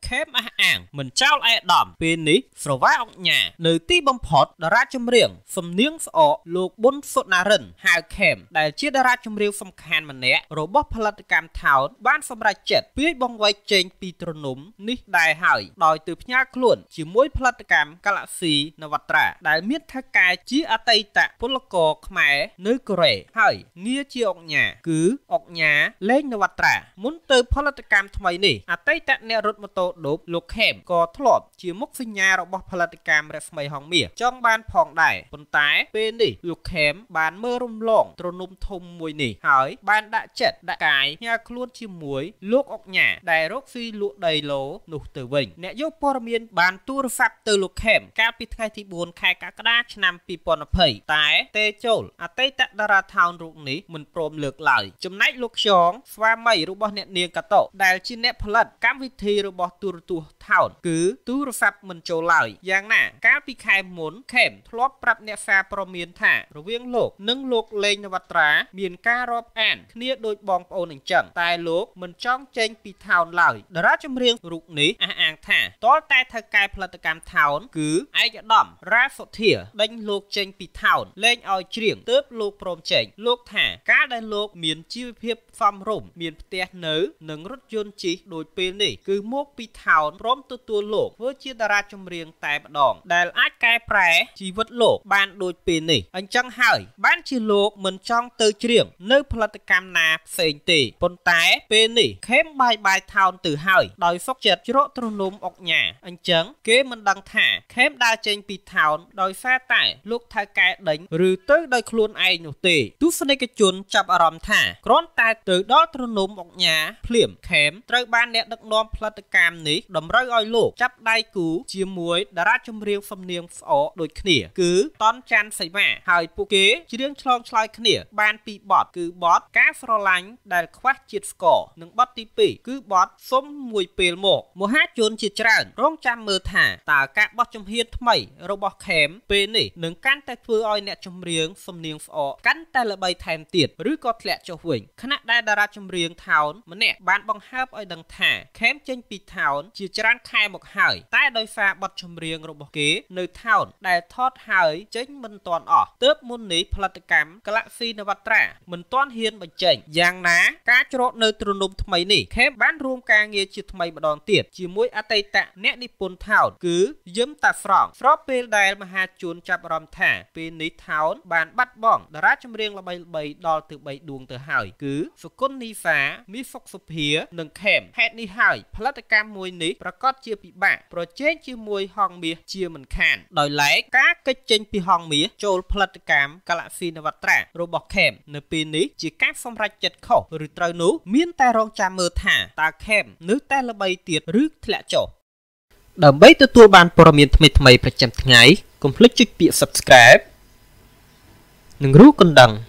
ខេមអះអាងមិនចោលឯកឧត្តមពេលនេះស្រវាអុកញ៉ានៅទីបំផុតតារាចម្រៀងសំនៀងស្អកលោកប៊ុនសុណារិនហៅខេមដែលជាតារាចម្រៀងសំខាន់ម្នាក់របស់ផលិតកម្មថោនបានសម្រេចចិត្តពាយបង្វែកចេញពីទ្រនំនេះដែរហើយដោយទៅផ្ញើខ្លួនជាមួយផលិតកម្ម Galaxy Navatra ដែលមានថៅកែជាអតីតពលករខ្មែរនៅកូរ៉េហើយងារជាអុកញ៉ាគឺអុកញ៉ាលេង Navatra មុនទៅផលិតកម្មថ្មីនេះអតីតអ្នករត់ម៉ូតូឌុបលោកខេមក៏ធ្លាប់ជាមុខសញ្ញារបស់ផលិតកម្មរស្មីហងមាសចង់បានផងដែរប៉ុន្តែពេលនេះលោកខេមបានមើលរំលងទ្រនំធំមួយនេះហើយបានដាក់ចិត្តដាក់កាយផ្ញើខ្លួនជាមួយលោកអុកញ៉ាដែលរកស៊ីលក់ដីឡូនោះទៅវិញអ្នកយកព័ត៌មានបានទូរស័ព្ទទៅលោកខេមកាលពីថ្ងៃទី4ខែកក្កដាឆ្នាំ2020តែទេចូលអតីតតារាថោនរូបនេះមិនព្រមលើកឡើយចំណែកលោកខ្យងស្វាមីរបស់អ្នកនាងកាតូដែលជាអ្នកផលិតកម្មវិធីរបស់ទូរទស្សន៍ថោនគឺទូរស័ព្ទមិនចូលឡើយយ៉ាងណាកាលពីខែមុនខេមធ្លាប់ប្រាប់អ្នកសារព័ត៌មានថារវាងលោកនិងលោកលេងនវត្រាមានការរាប់អានគ្នាដូចបងប្អូនអញ្ចឹងតែលោកមិនចង់ចេញពីថោនឡើយតារាចម្រៀងរូបនេះអះអាងថាតលតែថៅកែផលិតកម្មថោនគឺឯកឧត្តមរ៉ាសុធាដេញលោកចេញពីថោនលេងឲ្យច្រៀងទើបលោកព្រមចេញលោកថាការដែលលោកមានជីវភាពសមរម្យមានផ្ទះនៅនិងរថយន្តជិះដូចពេលនេះគឺមកពីថោនព្រមទទួលលោកធ្វើជាតារាចម្រៀងតែម្ដងដែលអាចកែប្រែជីវិតលោកបានដូចពេលនេះអញ្ចឹងហើយបានជាលោកមិនចង់ទៅច្រៀងនៅផលិតកម្មណាផ្សេងទេប៉ុន្តែពេលនេះខេមបាយថោនទៅហើយដោយសុកចិត្តច្រកទ្រនំអុកញ៉ាអញ្ចឹងគេមិនដឹងថាខេមដើរចេញពីថោនដោយសារតែលោកថៅកែដេញឬទៅដោយខ្លួនឯងនោះទេទស្សនិកជនចាប់អារម្មណ៍ថាគ្រាន់តែទៅដល់ទ្រនំអុកញ៉ាភ្លាមខេមត្រូវបានអ្នកដឹកនាំផលិតកម្មនេះតម្រូវឲ្យលោកចាប់ដៃគូជាមួយតារាចម្រៀងសំនៀងស្អកដូចគ្នាគឺតនច័ន្ទសីមាហើយពួកគេច្រៀងឆ្លងឆ្លើយគ្នាបានពីបទគឺបទការស្រឡាញ់ដែលខ្វះជាតិស្ករនិងបទទី2គឺបទសុំមួយពេលមកមហាជនជាច្រើនរងចាំមើលថាតើការបោះជំហានថ្មីរបស់ខេមពេលនេះនឹងកាន់តែធ្វើឲ្យអ្នកចម្រៀងសំនៀងស្អកកាន់តែល្បីថែមទៀតឬក៏ធ្លាក់ចុះវិញខណៈដែលតារាចម្រៀងថោនម្នាក់បានបង្ហើបឲ្យដឹងថាខេមចេញពីថោនជាច្រើនខែមកហើយតែដោយសារបទចម្រៀងរបស់គេនៅថោនដែលថតហើយចេញមិនទាន់អស់ទើបមុននេះផលិតកម្ម Galaxy Navatra មិនទាន់ហ៊ានបញ្ចេញយ៉ាងណាការច្រកនៅទ្រនំថ្មីនេះខេមបានរួមការងារជាថ្មីម្ដងទៀតជាមួយអតីតអ្នកនិពន្ធថោនគឺយឹមតាស្រង់ស្របពេលដែលមហាជនចាប់អារម្មណ៍ថាពេលនេះថោនបានបាត់បង់តារាចម្រៀងល្បីៗដល់ទៅ3ដួងទៅហើយគឺសុគន្ធនីសាមីសុកសុភានិងខេមហេតុនេះហើយផលិតកម្មមួយនេះប្រកាសជាពិបាកប្រជែងជាមួយហងមាសជាមិនខានដោយឡែកការកិច្ចចេញពីហងមាសចូលផលិតកម្ម Galaxy Navatra របស់ខេមនៅពេលនេះជាការសម្រេចចិត្តខុសឬត្រូវនោះមានតែរងចាំមើលថាតើខេមនៅតែល្បីទៀតឬធ្លាក់ចុះដើម្បីទទួលបានព័ត៌មានថ្មីៗប្រចាំថ្ងៃកុំភ្លេចចុចពាក្យ Subscribe និងរូបកណ្ដឹង